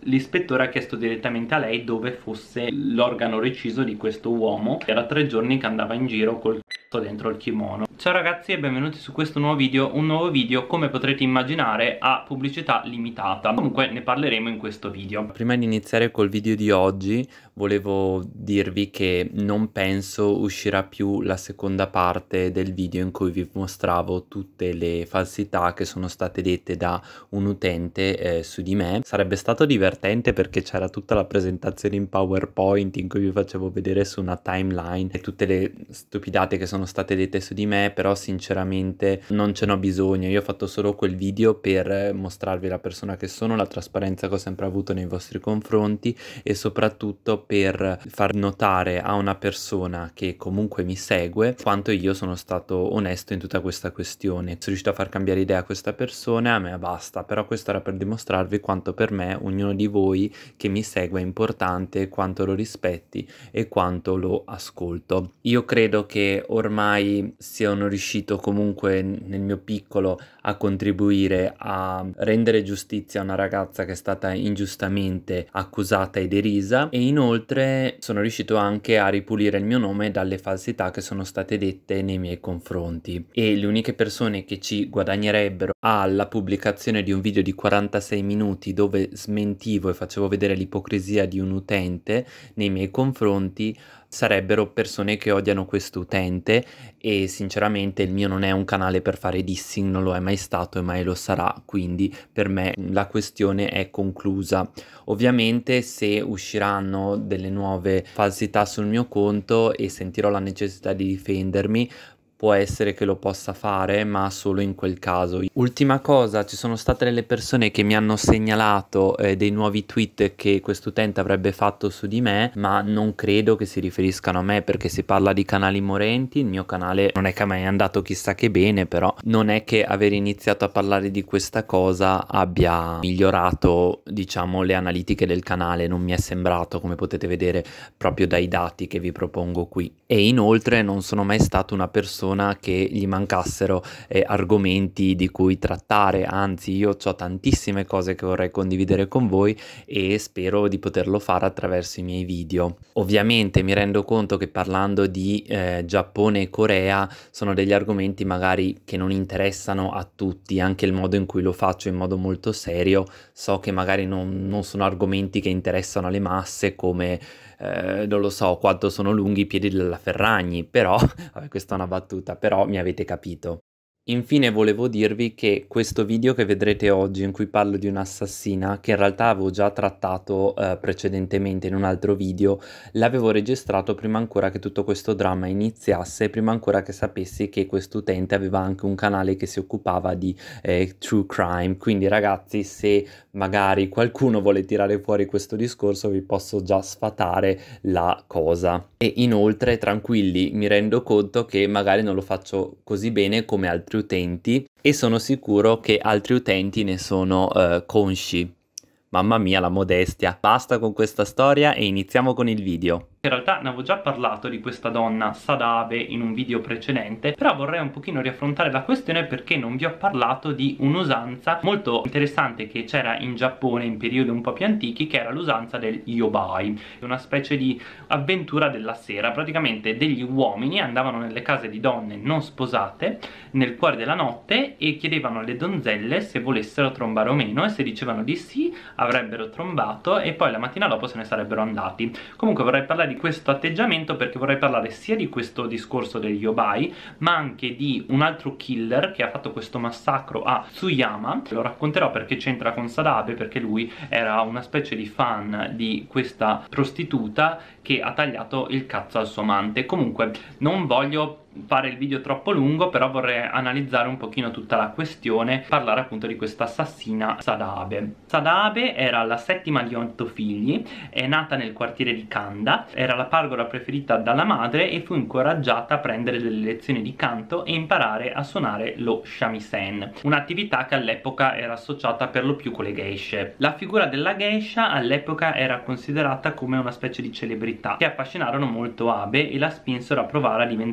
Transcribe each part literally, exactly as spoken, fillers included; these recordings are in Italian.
L'ispettore ha chiesto direttamente a lei dove fosse l'organo reciso di questo uomo. Era tre giorni che andava in giro col c***o dentro il kimono. Ciao ragazzi e benvenuti su questo nuovo video. Un nuovo video, come potrete immaginare, a pubblicità limitata. Comunque ne parleremo in questo video. Prima di iniziare col video di oggi volevo dirvi che non penso uscirà più la seconda parte del video in cui vi mostravo tutte le falsità che sono state dette da un utente eh, su di me. Sarebbe stato divertente perché c'era tutta la presentazione in PowerPoint in cui vi facevo vedere su una timeline e tutte le stupidate che sono state dette su di me, però sinceramente non ce n'ho bisogno. Io ho fatto solo quel video per mostrarvi la persona che sono, la trasparenza che ho sempre avuto nei vostri confronti e soprattutto per far notare a una persona che comunque mi segue quanto io sono stato onesto in tutta questa questione. Sono riuscito a far cambiare idea a questa persona, a me basta, però questo era per dimostrarvi quanto per me ognuno di voi che mi segue è importante, quanto lo rispetti e quanto lo ascolto. Io credo che ormai sono riuscito comunque nel mio piccolo a contribuire a rendere giustizia a una ragazza che è stata ingiustamente accusata e derisa, e inoltre sono riuscito anche a ripulire il mio nome dalle falsità che sono state dette nei miei confronti, e le uniche persone che ci guadagnerebbero alla pubblicazione di un video di quarantasei minuti dove smentivo e facevo vedere l'ipocrisia di un utente nei miei confronti sarebbero persone che odiano questo utente, e sinceramente il mio non è un canale per fare dissing, non lo è mai stato e mai lo sarà, quindi per me la questione è conclusa. Ovviamente se usciranno delle nuove falsità sul mio conto e sentirò la necessità di difendermi, può essere che lo possa fare, ma solo in quel caso. Ultima cosa, ci sono state delle persone che mi hanno segnalato eh, dei nuovi tweet che quest'utente avrebbe fatto su di me, ma non credo che si riferiscano a me, perché si parla di canali morenti. Il mio canale non è che mai è andato chissà che bene, però non è che aver iniziato a parlare di questa cosa abbia migliorato, diciamo, le analitiche del canale. Non mi è sembrato, come potete vedere proprio dai dati che vi propongo qui. E inoltre non sono mai stato una persona che gli mancassero eh, argomenti di cui trattare, anzi io ho tantissime cose che vorrei condividere con voi e spero di poterlo fare attraverso i miei video. Ovviamente mi rendo conto che parlando di eh, Giappone e Corea sono degli argomenti magari che non interessano a tutti, anche il modo in cui lo faccio in modo molto serio, so che magari non, non sono argomenti che interessano alle masse, come Eh, non lo so quanto sono lunghi i piedi della Ferragni, però vabbè, questa è una battuta, però mi avete capito. Infine volevo dirvi che questo video che vedrete oggi, in cui parlo di un'assassina che in realtà avevo già trattato eh, precedentemente in un altro video, l'avevo registrato prima ancora che tutto questo dramma iniziasse, prima ancora che sapessi che quest'utente aveva anche un canale che si occupava di eh, true crime. Quindi ragazzi, se magari qualcuno vuole tirare fuori questo discorso, vi posso già sfatare la cosa. E inoltre tranquilli, mi rendo conto che magari non lo faccio così bene come altri utenti, e sono sicuro che altri utenti ne sono uh, consci. Mamma mia, la modestia. Basta con questa storia e iniziamo con il video. In realtà ne avevo già parlato di questa donna Sadave in un video precedente, però vorrei un pochino riaffrontare la questione perché non vi ho parlato di un'usanza molto interessante che c'era in Giappone in periodi un po' più antichi, che era l'usanza del yobai, una specie di avventura della sera. Praticamente degli uomini andavano nelle case di donne non sposate nel cuore della notte e chiedevano alle donzelle se volessero trombare o meno, e se dicevano di sì avrebbero trombato e poi la mattina dopo se ne sarebbero andati. Comunque vorrei parlare di questo atteggiamento perché vorrei parlare sia di questo discorso degli yobai, ma anche di un altro killer che ha fatto questo massacro a Tsuyama. Lo racconterò perché c'entra con Sadave, perché lui era una specie di fan di questa prostituta che ha tagliato il cazzo al suo amante. Comunque non voglio fare il video troppo lungo, però vorrei analizzare un pochino tutta la questione, parlare appunto di questa assassina Sadave. Sadave era la settima di otto figli, è nata nel quartiere di Kanda, era la pargora preferita dalla madre e fu incoraggiata a prendere delle lezioni di canto e imparare a suonare lo shamisen, un'attività che all'epoca era associata per lo più con le geishe. La figura della geisha all'epoca era considerata come una specie di celebrità che affascinarono molto Abe e la spinsero a provare a diventare una diva.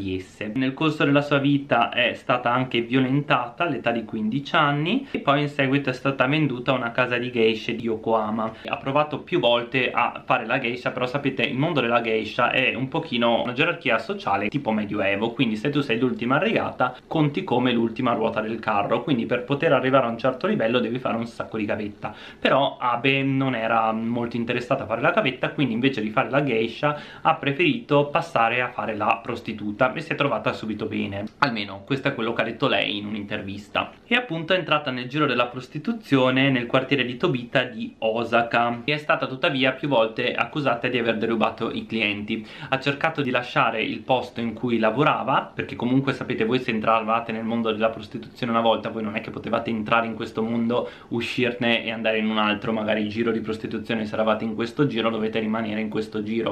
di esse. Nel corso della sua vita è stata anche violentata all'età di quindici anni e poi in seguito è stata venduta a una casa di geisha di Yokohama. Ha provato più volte a fare la geisha, però sapete, il mondo della geisha è un pochino una gerarchia sociale tipo medioevo, quindi se tu sei l'ultima rigata conti come l'ultima ruota del carro, quindi per poter arrivare a un certo livello devi fare un sacco di gavetta. Però Abe non era molto interessata a fare la gavetta, quindi invece di fare la geisha ha preferito passare a fare la prostituta e si è trovata subito bene, almeno questo è quello che ha detto lei in un'intervista. E appunto è entrata nel giro della prostituzione nel quartiere di Tobita di Osaka e è stata tuttavia più volte accusata di aver derubato i clienti. Ha cercato di lasciare il posto in cui lavorava, perché comunque sapete voi, se entravate nel mondo della prostituzione una volta, voi non è che potevate entrare in questo mondo, uscirne e andare in un altro, magari giro di prostituzione. Se eravate in questo giro dovete rimanere in questo giro.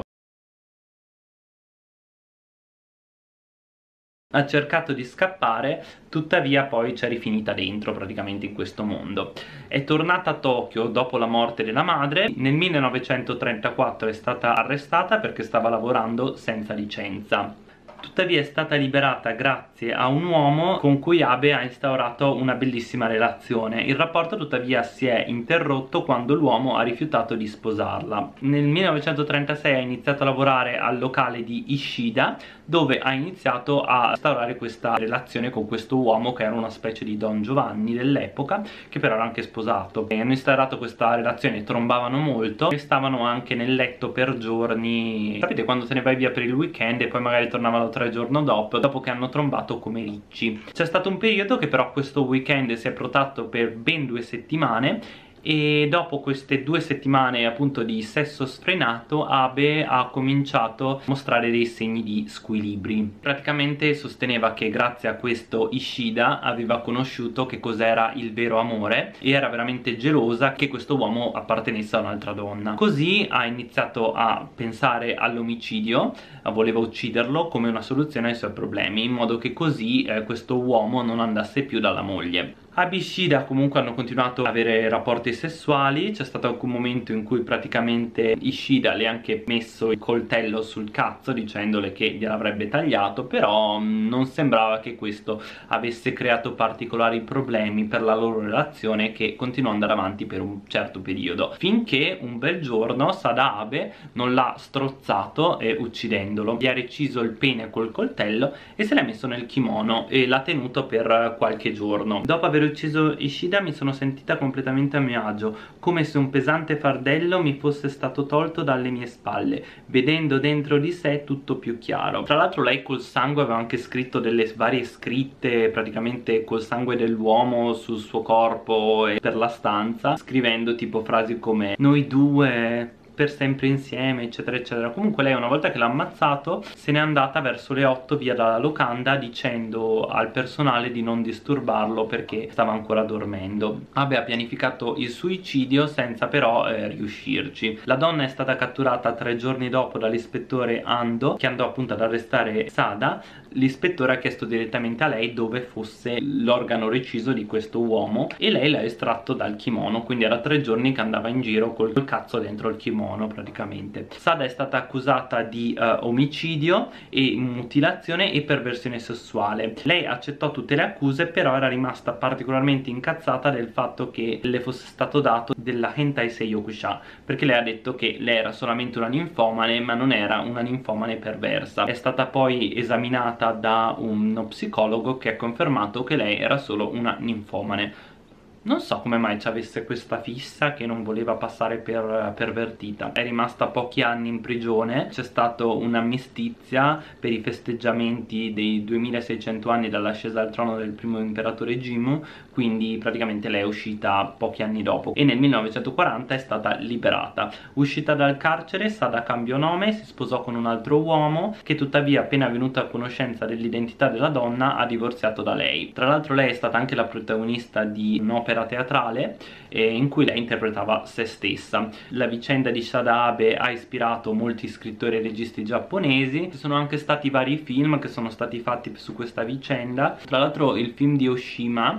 Ha cercato di scappare, tuttavia poi c'è rifinita dentro praticamente in questo mondo. È tornata a Tokyo dopo la morte della madre. Nel millenovecentotrentaquattro è stata arrestata perché stava lavorando senza licenza. Tuttavia è stata liberata grazie a un uomo con cui Abe ha instaurato una bellissima relazione. Il rapporto tuttavia si è interrotto quando l'uomo ha rifiutato di sposarla. Nel millenovecentotrentasei ha iniziato a lavorare al locale di Ishida, dove ha iniziato a instaurare questa relazione con questo uomo che era una specie di Don Giovanni dell'epoca, che però era anche sposato. E hanno instaurato questa relazione, trombavano molto e stavano anche nel letto per giorni. Sapete quando te ne vai via per il weekend e poi magari tornavano tre giorni dopo, dopo che hanno trombato come ricci. C'è stato un periodo che però questo weekend si è protratto per ben due settimane e dopo queste due settimane appunto di sesso sfrenato Abe ha cominciato a mostrare dei segni di squilibri. Praticamente sosteneva che grazie a questo Ishida aveva conosciuto che cos'era il vero amore e era veramente gelosa che questo uomo appartenesse a un'altra donna. Così ha iniziato a pensare all'omicidio, voleva ucciderlo come una soluzione ai suoi problemi, in modo che così eh, questo uomo non andasse più dalla moglie. Abe e Ishida comunque hanno continuato ad avere rapporti sessuali. C'è stato anche un momento in cui praticamente Ishida le ha anche messo il coltello sul cazzo dicendole che gliel'avrebbe tagliato, però non sembrava che questo avesse creato particolari problemi per la loro relazione, che continuò ad andare avanti per un certo periodo, finché un bel giorno Sada Abe non l'ha strozzato e uccidendolo. Gli ha reciso il pene col coltello e se l'ha messo nel kimono e l'ha tenuto per qualche giorno. Dopo aver ucciso Ishida mi sono sentita completamente a mio agio, come se un pesante fardello mi fosse stato tolto dalle mie spalle, vedendo dentro di sé tutto più chiaro. Tra l'altro lei col sangue aveva anche scritto delle varie scritte praticamente col sangue dell'uomo sul suo corpo e per la stanza, scrivendo tipo frasi come noi due per sempre insieme, eccetera eccetera. Comunque lei, una volta che l'ha ammazzato, se n'è andata verso le otto via dalla locanda dicendo al personale di non disturbarlo perché stava ancora dormendo. Abe ha pianificato il suicidio senza però eh, riuscirci. La donna è stata catturata tre giorni dopo dall'ispettore Ando, che andò appunto ad arrestare Sada. L'ispettore ha chiesto direttamente a lei dove fosse l'organo reciso di questo uomo e lei l'ha estratto dal kimono, quindi era tre giorni che andava in giro col cazzo dentro il kimono praticamente. Sada è stata accusata di uh, omicidio e mutilazione e perversione sessuale. Lei accettò tutte le accuse, però era rimasta particolarmente incazzata del fatto che le fosse stato dato della hentai seiyokusha, perché lei ha detto che lei era solamente una ninfomane ma non era una ninfomane perversa. È stata poi esaminata da uno psicologo che ha confermato che lei era solo una ninfomane. Non so come mai ci avesse questa fissa che non voleva passare per pervertita. È rimasta pochi anni in prigione, c'è stata un'amnistizia per i festeggiamenti dei duemilaseicento anni dall'ascesa al trono del primo imperatore Jimmu, quindi praticamente lei è uscita pochi anni dopo e nel millenovecentoquaranta è stata liberata. Uscita dal carcere, Sada cambiò nome, si sposò con un altro uomo che tuttavia, appena venuta a conoscenza dell'identità della donna, ha divorziato da lei. Tra l'altro lei è stata anche la protagonista di un'opera teatrale eh, in cui lei interpretava se stessa. La vicenda di Sada Abe ha ispirato molti scrittori e registi giapponesi. Ci sono anche stati vari film che sono stati fatti su questa vicenda. Tra l'altro il film di Oshima, anche parte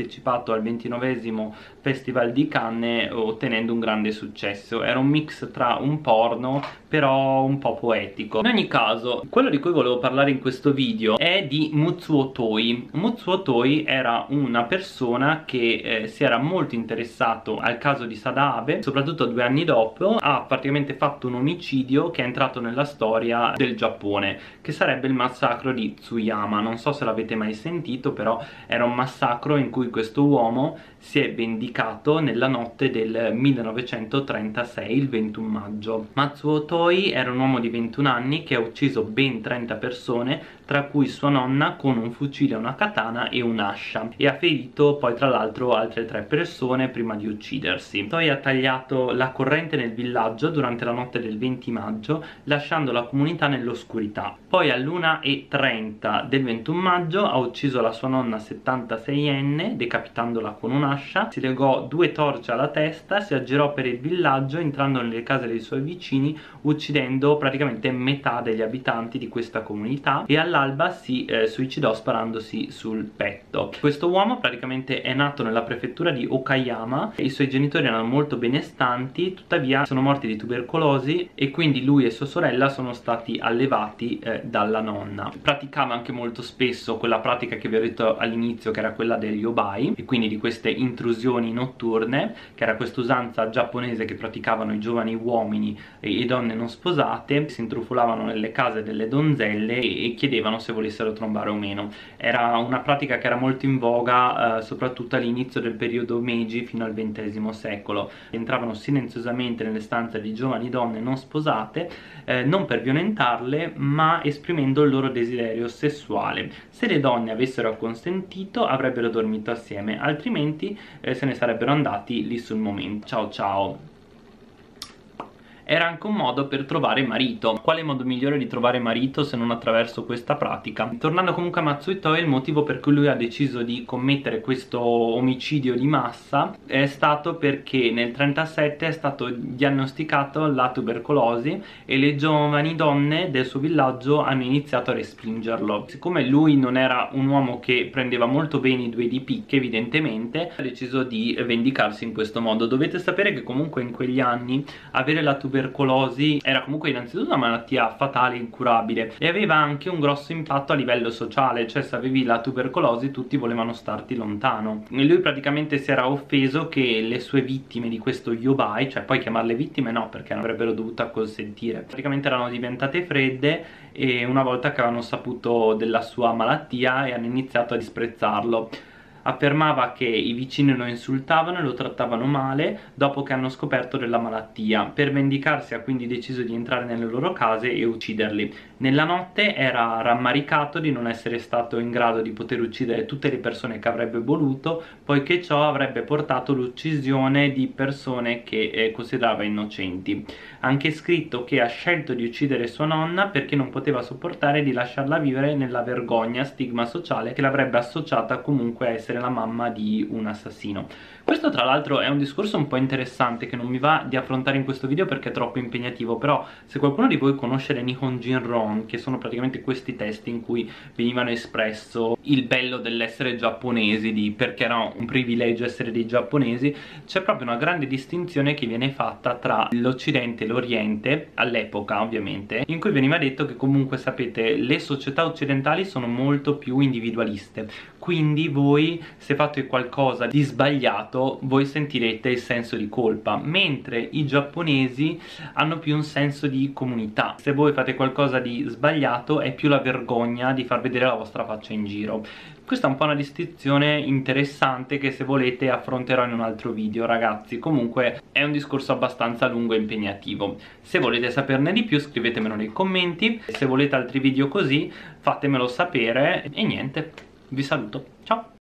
partecipato al ventinovesimo Festival di Cannes ottenendo un grande successo. Era un mix tra un porno però un po' poetico. In ogni caso, quello di cui volevo parlare in questo video è di Mutsuo Toi. Mutsuo Toi era una persona che eh, si era molto interessato al caso di Sada Abe, soprattutto due anni dopo ha praticamente fatto un omicidio che è entrato nella storia del Giappone, che sarebbe il massacro di Tsuyama. Non so se l'avete mai sentito, però era un massacro in cui questo uomo si è vendicato nella notte del millenovecentotrentasei, il ventuno maggio. Matsuo Toi era un uomo di ventuno anni che ha ucciso ben trenta persone, tra cui sua nonna con un fucile, una katana e un'ascia, e ha ferito poi tra l'altro altre tre persone prima di uccidersi. Toi ha tagliato la corrente nel villaggio durante la notte del venti maggio, lasciando la comunità nell'oscurità. Poi all'una e trenta del ventuno maggio ha ucciso la sua nonna settantaseienne decapitandola con un'ascia, si legò due torce alla testa, si aggirò per il villaggio entrando nelle case dei suoi vicini, uccidendo praticamente metà degli abitanti di questa comunità, e all'alba si eh, suicidò sparandosi sul petto. Questo uomo praticamente è nato nella prefettura di Okayama, i suoi genitori erano molto benestanti, tuttavia sono morti di tubercolosi e quindi lui e sua sorella sono stati allevati eh, dalla nonna. Praticava anche molto spesso quella pratica che vi ho detto all'inizio, che era quella degli yobai, e quindi di queste intrusioni notturne, che era questa usanza giapponese che praticavano i giovani uomini e, e donne non sposate, si intrufolavano nelle case delle donzelle e, e chiedevano se volessero trombare o meno. Era una pratica che era molto in voga eh, soprattutto all'inizio del periodo Meiji fino al ventesimo secolo. Entravano silenziosamente nelle stanze di giovani donne non sposate, eh, non per violentarle ma esprimendo il loro desiderio sessuale. Se le donne avessero acconsentito avrebbero dormito assieme, altrimenti eh, se ne sarebbero andati lì sul momento. Ciao ciao. Era anche un modo per trovare marito. Quale modo migliore di trovare marito se non attraverso questa pratica? Tornando comunque a Matsuo Toi, il motivo per cui lui ha deciso di commettere questo omicidio di massa è stato perché nel trentasette è stato diagnosticato la tubercolosi e le giovani donne del suo villaggio hanno iniziato a respingerlo. Siccome lui non era un uomo che prendeva molto bene i due di picche, evidentemente ha deciso di vendicarsi in questo modo. Dovete sapere che comunque in quegli anni avere la tubercolosi tubercolosi era comunque innanzitutto una malattia fatale e incurabile e aveva anche un grosso impatto a livello sociale, cioè se avevi la tubercolosi tutti volevano starti lontano. E lui praticamente si era offeso che le sue vittime di questo yobai, cioè poi chiamarle vittime no perché non avrebbero dovuto acconsentire, praticamente erano diventate fredde e una volta che avevano saputo della sua malattia e hanno iniziato a disprezzarlo. Affermava che i vicini lo insultavano e lo trattavano male dopo che hanno scoperto della malattia. Per vendicarsi ha quindi deciso di entrare nelle loro case e ucciderli. Nella notte era rammaricato di non essere stato in grado di poter uccidere tutte le persone che avrebbe voluto, poiché ciò avrebbe portato l'uccisione di persone che eh, considerava innocenti. Ha anche scritto che ha scelto di uccidere sua nonna perché non poteva sopportare di lasciarla vivere nella vergogna, stigma sociale che l'avrebbe associata comunque a essere la mamma di un assassino. Questo tra l'altro è un discorso un po' interessante che non mi va di affrontare in questo video perché è troppo impegnativo, però se qualcuno di voi conosce le Nihon Jinron, che sono praticamente questi testi in cui venivano espresso il bello dell'essere giapponesi, di perché era un privilegio essere dei giapponesi, c'è proprio una grande distinzione che viene fatta tra l'Occidente e l'Oriente, all'epoca ovviamente, in cui veniva detto che comunque sapete le società occidentali sono molto più individualiste, quindi voi se fate qualcosa di sbagliato voi sentirete il senso di colpa, mentre i giapponesi hanno più un senso di comunità. Se voi fate qualcosa di sbagliato è più la vergogna di far vedere la vostra faccia in giro. Questa è un po' una distinzione interessante che se volete affronterò in un altro video, ragazzi. Comunque è un discorso abbastanza lungo e impegnativo. Se volete saperne di più scrivetemelo nei commenti, se volete altri video così fatemelo sapere e niente, vi saluto, ciao!